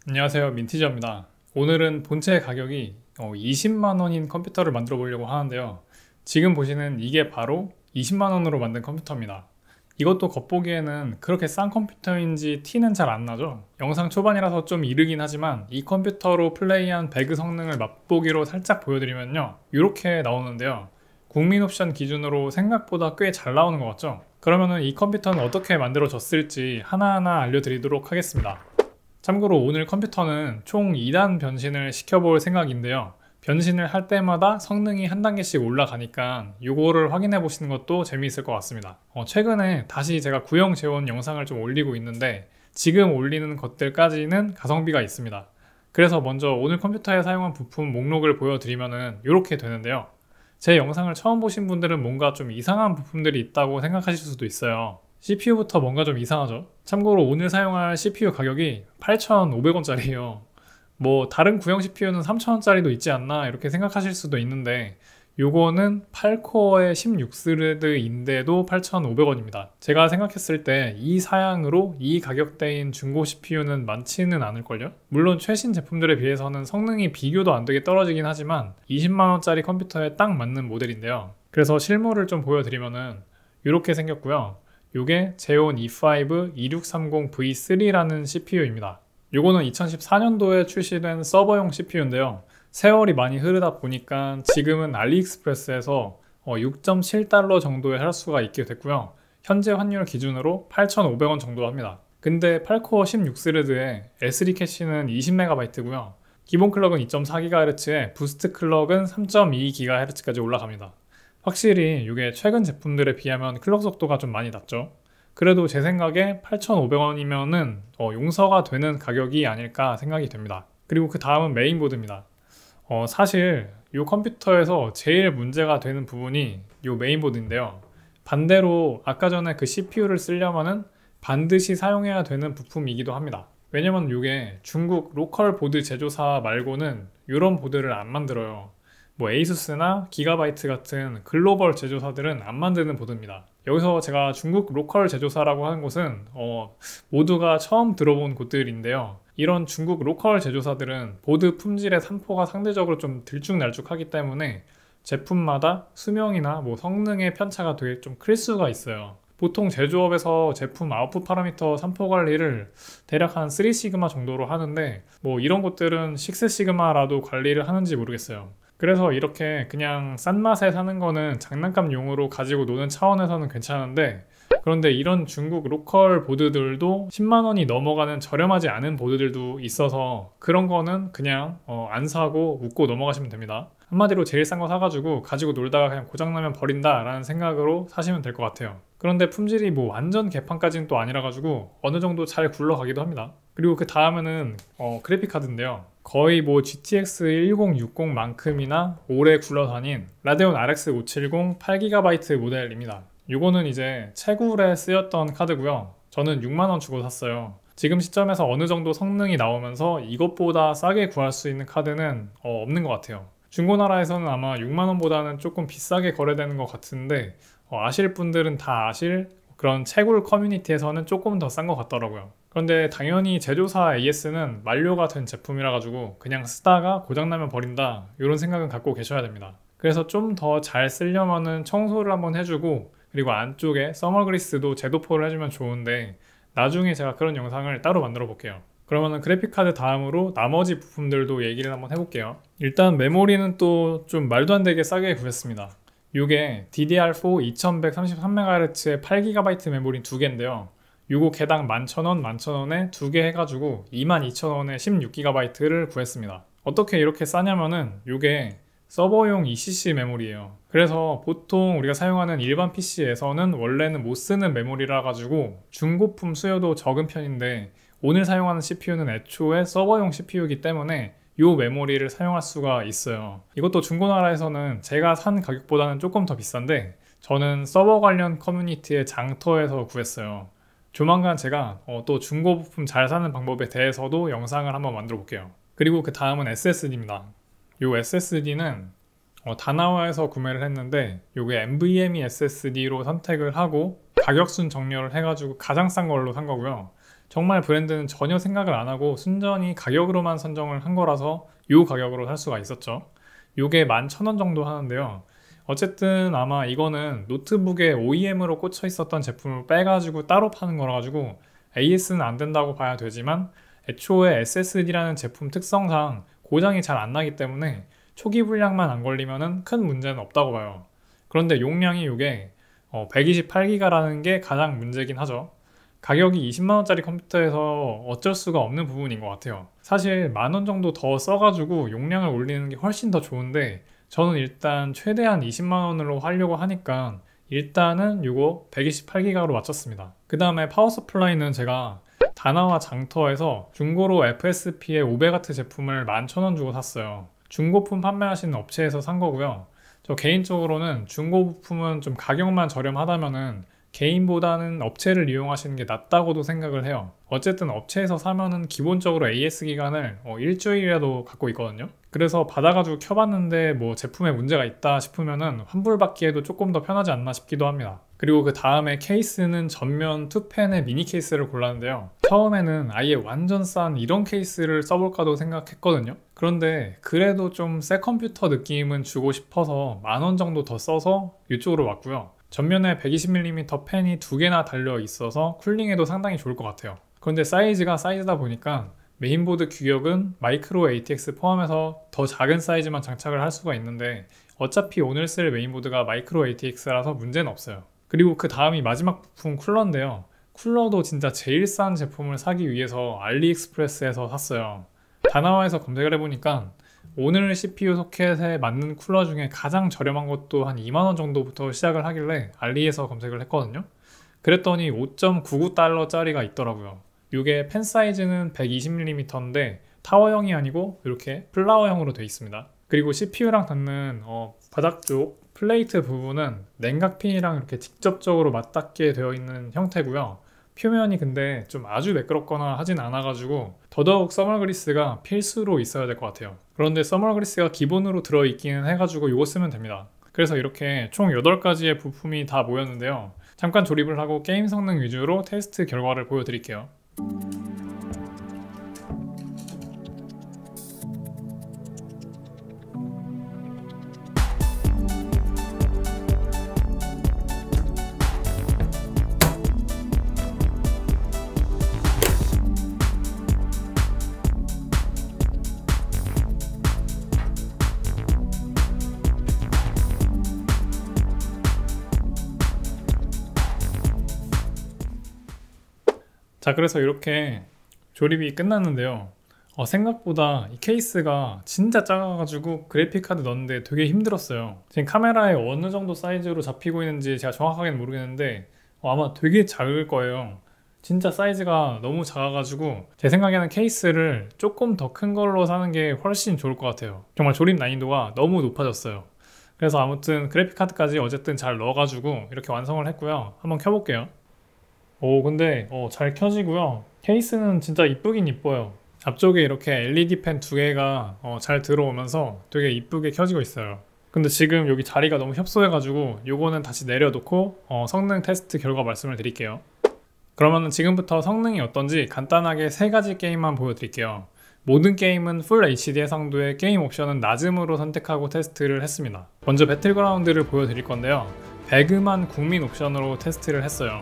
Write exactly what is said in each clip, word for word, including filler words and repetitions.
안녕하세요, 민티저입니다. 오늘은 본체 가격이 이십만 원인 컴퓨터를 만들어 보려고 하는데요. 지금 보시는 이게 바로 이십만 원으로 만든 컴퓨터입니다. 이것도 겉보기에는 그렇게 싼 컴퓨터인지 티는 잘 안 나죠. 영상 초반이라서 좀 이르긴 하지만 이 컴퓨터로 플레이한 배그 성능을 맛보기로 살짝 보여드리면요, 이렇게 나오는데요. 국민 옵션 기준으로 생각보다 꽤 잘 나오는 것 같죠? 그러면은 이 컴퓨터는 어떻게 만들어졌을지 하나하나 알려드리도록 하겠습니다. 참고로 오늘 컴퓨터는 총 이 단 변신을 시켜볼 생각인데요. 변신을 할 때마다 성능이 한 단계씩 올라가니까 이거를 확인해 보시는 것도 재미있을 것 같습니다. 어, 최근에 다시 제가 구형 재원 영상을 좀 올리고 있는데 지금 올리는 것들까지는 가성비가 있습니다. 그래서 먼저 오늘 컴퓨터에 사용한 부품 목록을 보여드리면 이렇게 되는데요. 제 영상을 처음 보신 분들은 뭔가 좀 이상한 부품들이 있다고 생각하실 수도 있어요. 씨피유부터 뭔가 좀 이상하죠? 참고로 오늘 사용할 씨피유 가격이 팔천오백 원짜리예요. 뭐 다른 구형 씨피유는 삼천 원짜리도 있지 않나 이렇게 생각하실 수도 있는데 요거는 팔 코어의 십육 스레드인데도 팔천오백 원입니다. 제가 생각했을 때 이 사양으로 이 가격대인 중고 씨피유는 많지는 않을걸요? 물론 최신 제품들에 비해서는 성능이 비교도 안 되게 떨어지긴 하지만 이십만 원짜리 컴퓨터에 딱 맞는 모델인데요. 그래서 실물을 좀 보여드리면은 이렇게 생겼고요. 요게 제온 이 파이브 이육삼공 브이 쓰리라는 씨피유입니다. 요거는 이천십사 년도에 출시된 서버용 씨피유인데요. 세월이 많이 흐르다 보니까 지금은 알리익스프레스에서 육 점 칠 달러 정도의 하락수가 있게 됐고요. 현재 환율 기준으로 팔천오백 원 정도 합니다. 근데 팔 코어 십육 스레드에 에스디 캐시는 이십 메가바이트고요. 기본 클럭은 이 점 사 기가헤르츠에 부스트 클럭은 삼 점 이 기가헤르츠까지 올라갑니다. 확실히 이게 최근 제품들에 비하면 클럭 속도가 좀 많이 낮죠. 그래도 제 생각에 팔천오백 원이면은 어, 용서가 되는 가격이 아닐까 생각이 됩니다. 그리고 그 다음은 메인보드입니다. 어, 사실 이 컴퓨터에서 제일 문제가 되는 부분이 이 메인보드인데요. 반대로 아까 전에 그 씨피유를 쓰려면은 반드시 사용해야 되는 부품이기도 합니다. 왜냐면 이게 중국 로컬 보드 제조사 말고는 이런 보드를 안 만들어요. 뭐 에이수스나 기가바이트 같은 글로벌 제조사들은 안 만드는 보드입니다. 여기서 제가 중국 로컬 제조사라고 하는 곳은 어, 모두가 처음 들어본 곳들인데요. 이런 중국 로컬 제조사들은 보드 품질의 산포가 상대적으로 좀 들쭉날쭉하기 때문에 제품마다 수명이나 뭐 성능의 편차가 되게 좀 클 수가 있어요. 보통 제조업에서 제품 아웃풋 파라미터 산포 관리를 대략 한 쓰리 시그마 정도로 하는데 뭐 이런 곳들은 식스 시그마라도 관리를 하는지 모르겠어요. 그래서 이렇게 그냥 싼 맛에 사는 거는 장난감용으로 가지고 노는 차원에서는 괜찮은데, 그런데 이런 중국 로컬 보드들도 십만 원이 넘어가는 저렴하지 않은 보드들도 있어서 그런 거는 그냥 어, 안 사고 웃고 넘어가시면 됩니다. 한마디로 제일 싼 거 사가지고 가지고 놀다가 그냥 고장나면 버린다 라는 생각으로 사시면 될 것 같아요. 그런데 품질이 뭐 완전 개판까지는 또 아니라 가지고 어느 정도 잘 굴러가기도 합니다. 그리고 그 다음에는 어, 그래픽 카드인데요. 거의 뭐 지티엑스 천육십만큼이나 오래 굴러다닌 라데온 알엑스 오백칠십 팔 기가바이트 모델입니다. 이거는 이제 채굴에 쓰였던 카드고요. 저는 육만 원 주고 샀어요. 지금 시점에서 어느 정도 성능이 나오면서 이것보다 싸게 구할 수 있는 카드는 어, 없는 것 같아요. 중고나라에서는 아마 육만 원보다는 조금 비싸게 거래되는 것 같은데 어, 아실 분들은 다 아실 그런 채굴 커뮤니티에서는 조금 더 싼 것 같더라고요. 그런데 당연히 제조사 에이에스는 만료가 된 제품이라 가지고 그냥 쓰다가 고장나면 버린다 이런 생각은 갖고 계셔야 됩니다. 그래서 좀 더 잘 쓰려면은 청소를 한번 해주고 그리고 안쪽에 서머 그리스도 재도포를 해주면 좋은데 나중에 제가 그런 영상을 따로 만들어 볼게요. 그러면은 그래픽카드 다음으로 나머지 부품들도 얘기를 한번 해볼게요. 일단 메모리는 또 좀 말도 안 되게 싸게 구했습니다. 이게 디디알4 이천백삼십삼 메가헤르츠의 팔 기가바이트 메모리 두 개인데요. 요거 개당 만 천 원, 만 천 원에 두 개 해가지고 이만 이천 원에 십육 기가바이트를 구했습니다. 어떻게 이렇게 싸냐면은 요게 서버용 이씨씨 메모리예요. 그래서 보통 우리가 사용하는 일반 피씨에서는 원래는 못 쓰는 메모리라 가지고 중고품 수요도 적은 편인데 오늘 사용하는 씨피유는 애초에 서버용 씨피유이기 때문에 이 메모리를 사용할 수가 있어요. 이것도 중고나라에서는 제가 산 가격보다는 조금 더 비싼데 저는 서버 관련 커뮤니티의 장터에서 구했어요. 조만간 제가 어, 또 중고 부품 잘 사는 방법에 대해서도 영상을 한번 만들어 볼게요. 그리고 그 다음은 에스에스디입니다. 이 에스에스디는 어, 다나와에서 구매를 했는데 이게 엔브이엠이 에스에스디로 선택을 하고 가격순 정렬을 해가지고 가장 싼 걸로 산 거고요. 정말 브랜드는 전혀 생각을 안 하고 순전히 가격으로만 선정을 한 거라서 이 가격으로 살 수가 있었죠. 요게 만 천 원 정도 하는데요. 어쨌든 아마 이거는 노트북에 오이엠으로 꽂혀 있었던 제품을 빼가지고 따로 파는 거라 가지고 에이에스는 안 된다고 봐야 되지만, 애초에 에스에스디라는 제품 특성상 고장이 잘 안 나기 때문에 초기 불량만 안 걸리면은 큰 문제는 없다고 봐요. 그런데 용량이 이게 백이십팔 기가라는 게 가장 문제긴 하죠. 가격이 이십만 원짜리 컴퓨터에서 어쩔 수가 없는 부분인 것 같아요. 사실 만 원 정도 더 써가지고 용량을 올리는 게 훨씬 더 좋은데, 저는 일단 최대한 이십만 원으로 하려고 하니까 일단은 이거 백이십팔 기가로 맞췄습니다. 그 다음에 파워 서플라이는 제가 다나와 장터에서 중고로 에프에스피의 오백 와트 제품을 만 천 원 주고 샀어요. 중고품 판매하시는 업체에서 산 거고요. 저 개인적으로는 중고 부품은 좀 가격만 저렴하다면은 개인보다는 업체를 이용하시는 게 낫다고도 생각을 해요. 어쨌든 업체에서 사면은 기본적으로 에이에스 기간을 어, 일주일이라도 갖고 있거든요. 그래서 받아가지고 켜봤는데 뭐 제품에 문제가 있다 싶으면은 환불받기에도 조금 더 편하지 않나 싶기도 합니다. 그리고 그 다음에 케이스는 전면 투펜의 미니 케이스를 골랐는데요. 처음에는 아예 완전 싼 이런 케이스를 써볼까도 생각했거든요. 그런데 그래도 좀 새 컴퓨터 느낌은 주고 싶어서 만 원 정도 더 써서 이쪽으로 왔고요. 전면에 백이십 밀리미터 펜이 두 개나 달려 있어서 쿨링에도 상당히 좋을 것 같아요. 그런데 사이즈가 사이즈다 보니까 메인보드 규격은 마이크로 에이티엑스 포함해서 더 작은 사이즈만 장착을 할 수가 있는데, 어차피 오늘 쓸 메인보드가 마이크로 에이티엑스라서 문제는 없어요. 그리고 그 다음이 마지막 부품 쿨러인데요. 쿨러도 진짜 제일 싼 제품을 사기 위해서 알리익스프레스에서 샀어요. 다나와에서 검색을 해보니까 오늘 씨피유 소켓에 맞는 쿨러 중에 가장 저렴한 것도 한 이만 원 정도부터 시작을 하길래 알리에서 검색을 했거든요. 그랬더니 오 점 구구 달러짜리가 있더라고요. 이게 펜 사이즈는 백이십 밀리미터인데 타워형이 아니고 이렇게 플라워형으로 되어 있습니다. 그리고 씨피유랑 닿는 어, 바닥 쪽 플레이트 부분은 냉각핀이랑 이렇게 직접적으로 맞닿게 되어 있는 형태고요. 표면이 근데 좀 아주 매끄럽거나 하진 않아가지고 더더욱 써멀 그리스가 필수로 있어야 될 것 같아요. 그런데 써멀 그리스가 기본으로 들어있기는 해가지고 이거 쓰면 됩니다. 그래서 이렇게 총 여덟 가지의 부품이 다 모였는데요. 잠깐 조립을 하고 게임 성능 위주로 테스트 결과를 보여드릴게요. 자, 그래서 이렇게 조립이 끝났는데요. 어, 생각보다 이 케이스가 진짜 작아가지고 그래픽카드 넣는데 되게 힘들었어요. 지금 카메라에 어느 정도 사이즈로 잡히고 있는지 제가 정확하게는 모르겠는데 어, 아마 되게 작을 거예요. 진짜 사이즈가 너무 작아가지고 제 생각에는 케이스를 조금 더 큰 걸로 사는 게 훨씬 좋을 것 같아요. 정말 조립 난이도가 너무 높아졌어요. 그래서 아무튼 그래픽카드까지 어쨌든 잘 넣어가지고 이렇게 완성을 했고요. 한번 켜볼게요. 오, 근데 어, 잘 켜지고요. 케이스는 진짜 이쁘긴 이뻐요. 앞쪽에 이렇게 엘이디 펜 두 개가 어, 잘 들어오면서 되게 이쁘게 켜지고 있어요. 근데 지금 여기 자리가 너무 협소해가지고 요거는 다시 내려놓고 어, 성능 테스트 결과 말씀을 드릴게요. 그러면 지금부터 성능이 어떤지 간단하게 세 가지 게임만 보여드릴게요. 모든 게임은 풀 에이치디 해상도의 게임 옵션은 낮음으로 선택하고 테스트를 했습니다. 먼저 배틀그라운드를 보여드릴 건데요. 배그만 국민 옵션으로 테스트를 했어요.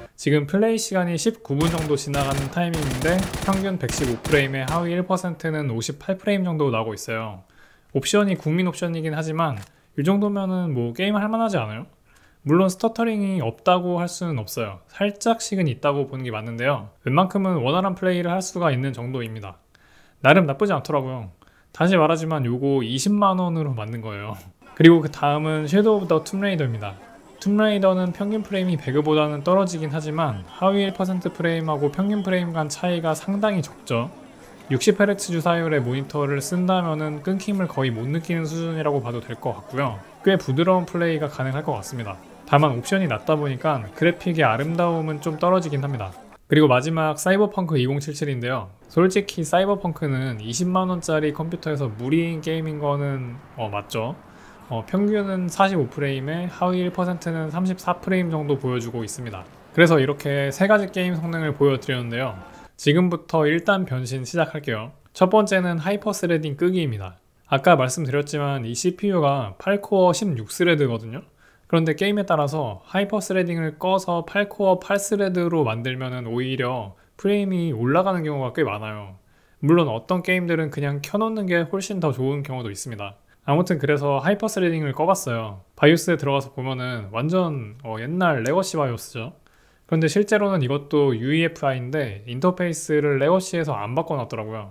지금 플레이 시간이 십구 분 정도 지나가는 타이밍인데 평균 백십오 프레임에 하위 일 퍼센트는 오십팔 프레임 정도 나오고 있어요. 옵션이 국민 옵션이긴 하지만 이 정도면은 뭐 게임을 할만하지 않아요? 물론 스터터링이 없다고 할 수는 없어요. 살짝씩은 있다고 보는 게 맞는데요. 웬만큼은 원활한 플레이를 할 수가 있는 정도입니다. 나름 나쁘지 않더라고요. 다시 말하지만 요거 이십만 원으로 만든 거예요. 그리고 그 다음은 섀도우 오브 더 툼레이더입니다. 툼레이더는 평균 프레임이 배그보다는 떨어지긴 하지만 하위 일 퍼센트 프레임하고 평균 프레임 간 차이가 상당히 적죠. 육십 헤르츠 주사율의 모니터를 쓴다면은 끊김을 거의 못 느끼는 수준이라고 봐도 될 것 같고요. 꽤 부드러운 플레이가 가능할 것 같습니다. 다만 옵션이 낮다 보니까 그래픽의 아름다움은 좀 떨어지긴 합니다. 그리고 마지막 사이버펑크 이천칠십칠인데요. 솔직히 사이버펑크는 이십만 원짜리 컴퓨터에서 무리인 게임인 거는 어, 맞죠. 어, 평균은 사십오 프레임에 하위 일 퍼센트는 삼십사 프레임 정도 보여주고 있습니다. 그래서 이렇게 세 가지 게임 성능을 보여드렸는데요. 지금부터 일 단 변신 시작할게요. 첫 번째는 하이퍼 스레딩 끄기입니다. 아까 말씀드렸지만 이 씨피유가 팔 코어 십육 스레드거든요. 그런데 게임에 따라서 하이퍼 스레딩을 꺼서 팔 코어 팔 스레드로 만들면 오히려 프레임이 올라가는 경우가 꽤 많아요. 물론 어떤 게임들은 그냥 켜놓는 게 훨씬 더 좋은 경우도 있습니다. 아무튼 그래서 하이퍼 스레딩을 꺼봤어요. 바이오스에 들어가서 보면은 완전 어 옛날 레거시 바이오스죠. 그런데 실제로는 이것도 유이에프아이인데 인터페이스를 레거시에서 안 바꿔놨더라고요.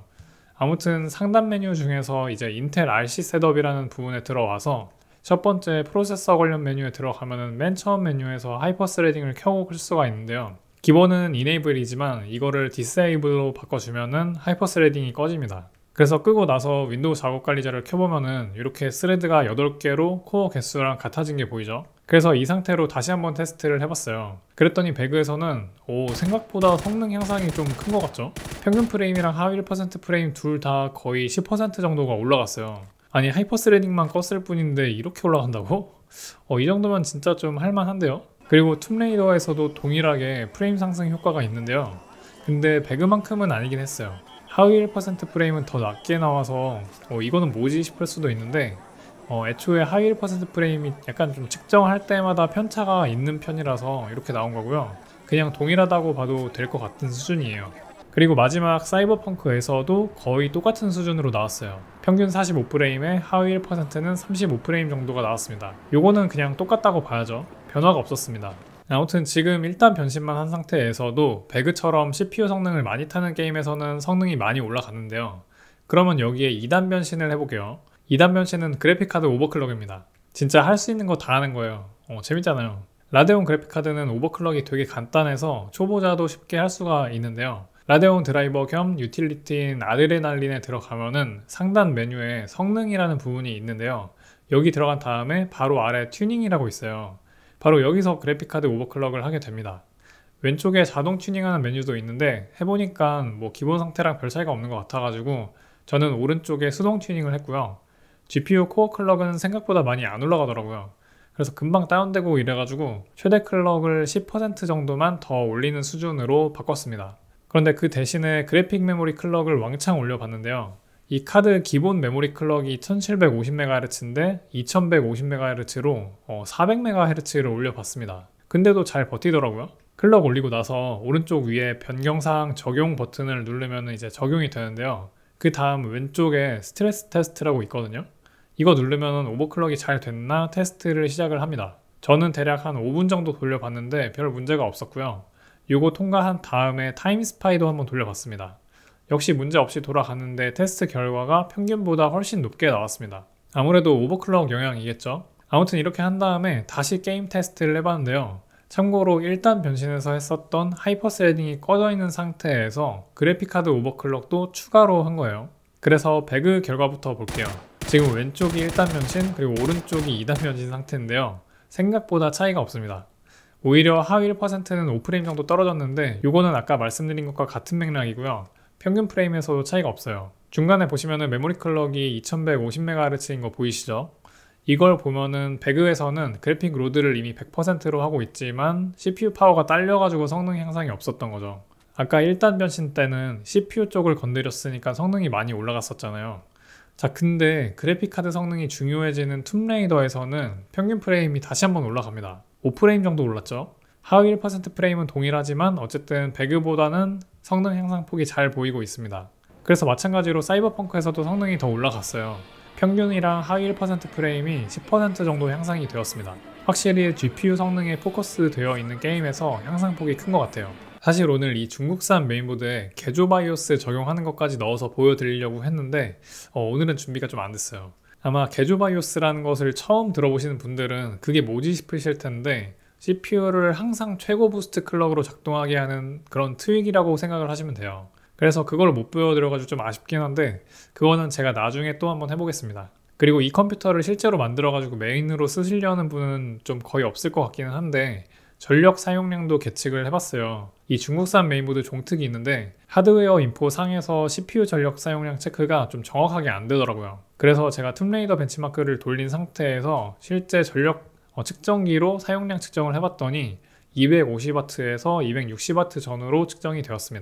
아무튼 상단 메뉴 중에서 이제 인텔 알씨 셋업이라는 부분에 들어와서 첫 번째 프로세서 관련 메뉴에 들어가면은 맨 처음 메뉴에서 하이퍼 스레딩을 켜고 클 수가 있는데요. 기본은 이네이블이지만 이거를 디세이블로 바꿔주면은 하이퍼 스레딩이 꺼집니다. 그래서 끄고 나서 윈도우 작업 관리자를 켜보면은 이렇게 스레드가 여덟 개로 코어 개수랑 같아진 게 보이죠. 그래서 이 상태로 다시 한번 테스트를 해봤어요. 그랬더니 배그에서는 오 생각보다 성능 향상이 좀 큰 것 같죠? 평균 프레임이랑 하위 일 퍼센트 프레임 둘 다 거의 십 퍼센트 정도가 올라갔어요. 아니 하이퍼 스레딩만 껐을 뿐인데 이렇게 올라간다고? 어, 이 정도면 진짜 좀 할만한데요? 그리고 툼레이더에서도 동일하게 프레임 상승 효과가 있는데요. 근데 배그만큼은 아니긴 했어요. 하위 일 퍼센트 프레임은 더 낮게 나와서 어, 이거는 뭐지 싶을 수도 있는데 어, 애초에 하위 일 퍼센트 프레임이 약간 좀 측정할 때마다 편차가 있는 편이라서 이렇게 나온 거고요. 그냥 동일하다고 봐도 될 것 같은 수준이에요. 그리고 마지막 사이버펑크에서도 거의 똑같은 수준으로 나왔어요. 평균 사십오 프레임에 하위 일 퍼센트는 삼십오 프레임 정도가 나왔습니다. 요거는 그냥 똑같다고 봐야죠. 변화가 없었습니다. 아무튼 지금 일 단 변신만 한 상태에서도 배그처럼 씨피유 성능을 많이 타는 게임에서는 성능이 많이 올라갔는데요. 그러면 여기에 이 단 변신을 해볼게요. 이 단 변신은 그래픽카드 오버클럭입니다. 진짜 할 수 있는 거 다 하는 거예요. 어, 재밌잖아요. 라데온 그래픽카드는 오버클럭이 되게 간단해서 초보자도 쉽게 할 수가 있는데요. 라데온 드라이버 겸 유틸리티인 아드레날린에 들어가면은 상단 메뉴에 성능이라는 부분이 있는데요. 여기 들어간 다음에 바로 아래 튜닝이라고 있어요. 바로 여기서 그래픽카드 오버클럭을 하게 됩니다. 왼쪽에 자동 튜닝하는 메뉴도 있는데 해보니까 뭐 기본 상태랑 별 차이가 없는 것 같아가지고 저는 오른쪽에 수동 튜닝을 했고요. 지피유 코어 클럭은 생각보다 많이 안 올라가더라고요. 그래서 금방 다운되고 이래가지고 최대 클럭을 십 퍼센트 정도만 더 올리는 수준으로 바꿨습니다. 그런데 그 대신에 그래픽 메모리 클럭을 왕창 올려봤는데요. 이 카드 기본 메모리 클럭이 천칠백오십 메가헤르츠인데 이천백오십 메가헤르츠로 어, 사백 메가헤르츠를 올려봤습니다. 근데도 잘 버티더라고요. 클럭 올리고 나서 오른쪽 위에 변경사항 적용 버튼을 누르면 이제 적용이 되는데요. 그 다음 왼쪽에 스트레스 테스트라고 있거든요. 이거 누르면 오버클럭이 잘 됐나 테스트를 시작을 합니다. 저는 대략 한 오 분 정도 돌려봤는데 별 문제가 없었고요. 이거 통과한 다음에 타임 스파이도 한번 돌려봤습니다. 역시 문제없이 돌아갔는데 테스트 결과가 평균보다 훨씬 높게 나왔습니다. 아무래도 오버클럭 영향이겠죠. 아무튼 이렇게 한 다음에 다시 게임 테스트를 해봤는데요. 참고로 일 단 변신에서 했었던 하이퍼 스레딩이 꺼져 있는 상태에서 그래픽카드 오버클럭도 추가로 한 거예요. 그래서 배그 결과부터 볼게요. 지금 왼쪽이 일 단 변신 그리고 오른쪽이 이 단 변신 상태인데요. 생각보다 차이가 없습니다. 오히려 하위 일 퍼센트는 오 프레임 정도 떨어졌는데 이거는 아까 말씀드린 것과 같은 맥락이고요. 평균 프레임에서도 차이가 없어요. 중간에 보시면은 메모리 클럭이 이천백오십 메가헤르츠인 거 보이시죠? 이걸 보면은 배그에서는 그래픽 로드를 이미 백 퍼센트로 하고 있지만 씨피유 파워가 딸려가지고 성능 향상이 없었던 거죠. 아까 일 단 변신 때는 씨피유 쪽을 건드렸으니까 성능이 많이 올라갔었잖아요. 자, 근데 그래픽카드 성능이 중요해지는 툼레이더에서는 평균 프레임이 다시 한번 올라갑니다. 오 프레임 정도 올랐죠. 하위 일 퍼센트 프레임은 동일하지만 어쨌든 배그보다는 성능 향상 폭이 잘 보이고 있습니다. 그래서 마찬가지로 사이버펑크에서도 성능이 더 올라갔어요. 평균이랑 하위 일 퍼센트 프레임이 십 퍼센트 정도 향상이 되었습니다. 확실히 지피유 성능에 포커스 되어 있는 게임에서 향상폭이 큰 것 같아요. 사실 오늘 이 중국산 메인보드에 개조 바이오스 적용하는 것까지 넣어서 보여드리려고 했는데 어, 오늘은 준비가 좀 안 됐어요. 아마 개조 바이오스라는 것을 처음 들어보시는 분들은 그게 뭐지 싶으실 텐데 씨피유를 항상 최고 부스트 클럭으로 작동하게 하는 그런 트윅이라고 생각을 하시면 돼요. 그래서 그걸 못 보여드려가지고 좀 아쉽긴 한데 그거는 제가 나중에 또 한번 해보겠습니다. 그리고 이 컴퓨터를 실제로 만들어가지고 메인으로 쓰시려는 분은 좀 거의 없을 것 같기는 한데 전력 사용량도 계측을 해봤어요. 이 중국산 메인보드 종특이 있는데 하드웨어 인포 상에서 씨피유 전력 사용량 체크가 좀 정확하게 안 되더라고요. 그래서 제가 툼레이더 벤치마크를 돌린 상태에서 실제 전력 어, 측정기로 사용량 측정을 해봤더니 이백오십 와트에서 이백육십 와트 전후로 측정이 되었습니다.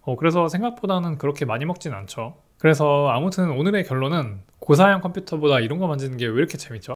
어, 그래서 생각보다는 그렇게 많이 먹진 않죠. 그래서 아무튼 오늘의 결론은 고사양 컴퓨터보다 이런 거 만지는 게 왜 이렇게 재밌죠?